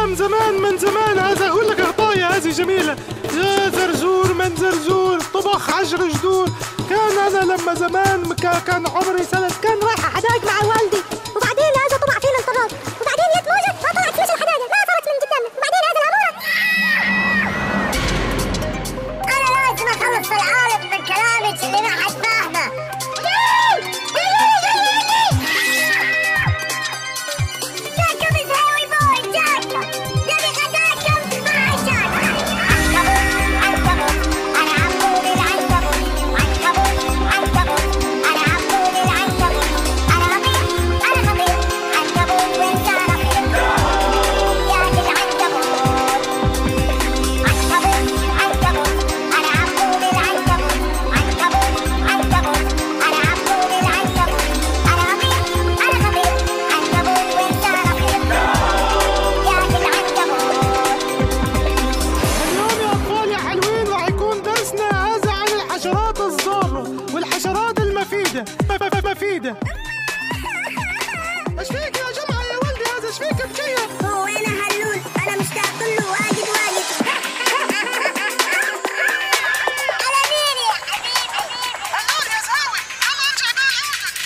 أيام زمان من زمان، هذا أقول لك غطايا هذه جميلة. يا زرزور من زرزور طبخ عجر جدور. كان أنا لما زمان كان عمري سنة، كان رايح حدايق مع والدي، وبعدين هذا طلع فينا الفراغ، وبعدين هي موجة ما طلعت فيش الحدايق، ما صارت من قدامنا، وبعدين هذا الأمورة. أنا لازم أخلص العالم من كلامك اللي ما حد فاهمه. والحشرات المفيدة. ايش فيك يا جمعة يا ولدي؟ هذا ايش فيك بكية؟ هو انا هلول، انا مشتاق له واجد. على مين يا حبيبي؟ هلول يا زاوي، يلا ارجع بقى لعبتك.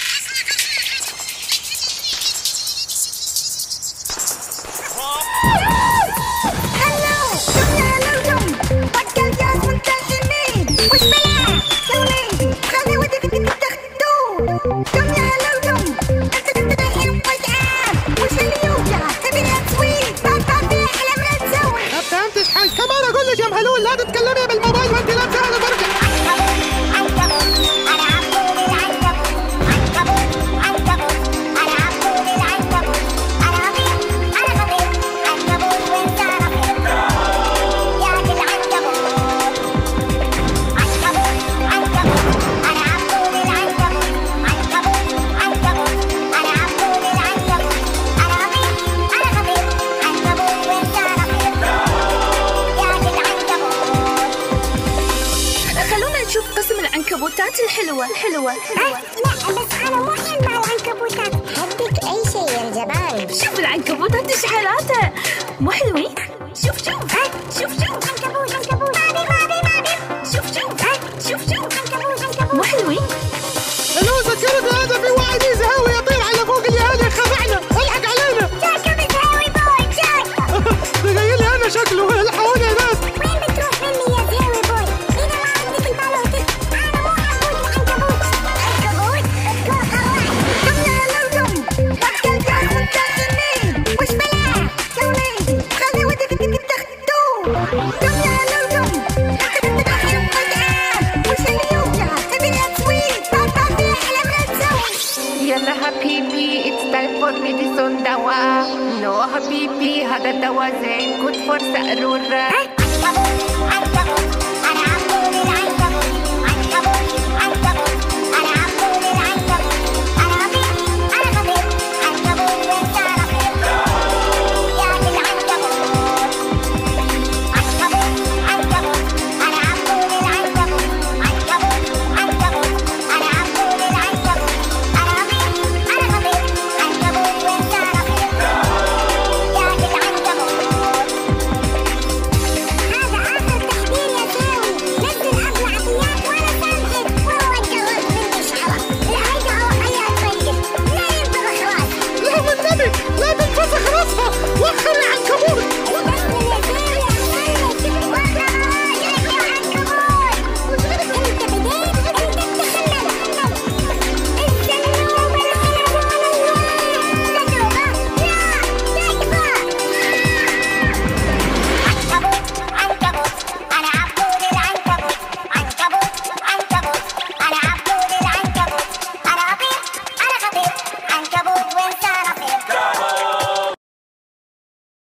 هلو شفنا هلولهم، بطل جاز منتظمين. وش بلا سوي؟ خلي ودك تاخدوه. كم يا هلولهم انت تتبين فجأة. وش اللي يوجع؟ تبي تسويق بعد في احلام لا تسوي. ما فهمتش حاجة. كمان اقول لك يا مهلول لا تتكلمي بالموبايل وانت لابسه على برجع. العنكبوتات الحلوة. لا بس أنا مو حين مع العنكبوتات، حبك أي شيء يا جبان. شوف العنكبوتات ايش حالاتها، مو حلوين؟ شوف عنكبوت شوف مو حلوين؟ هلو ذكرت هذا في واحد زهاوي يطير على فوق اليهال خدعنا، الحق علينا. جاكم زهاوي بوي جاك. ده جاي لي أنا شكله، الحقوني يا ناس. وين بتروح مني يا زهاوي بوي؟ إذا ما عندك البالوت أنا مو عبود العنكبوت. اذكر قواعد. كم يا هلولهم بطل جاز منتظمين. وش بلا سوي؟ خلي ودك تاخدوه. كم يا هلولهم انت تتبين فجأة. وش اللي يوجع؟ تبي تسويق بعد في احلام لا تسوي. يلا حبيبي it's time for medicine دواء. نو حبيبي هذا الدواء زين good for سقرورة. عنكبوت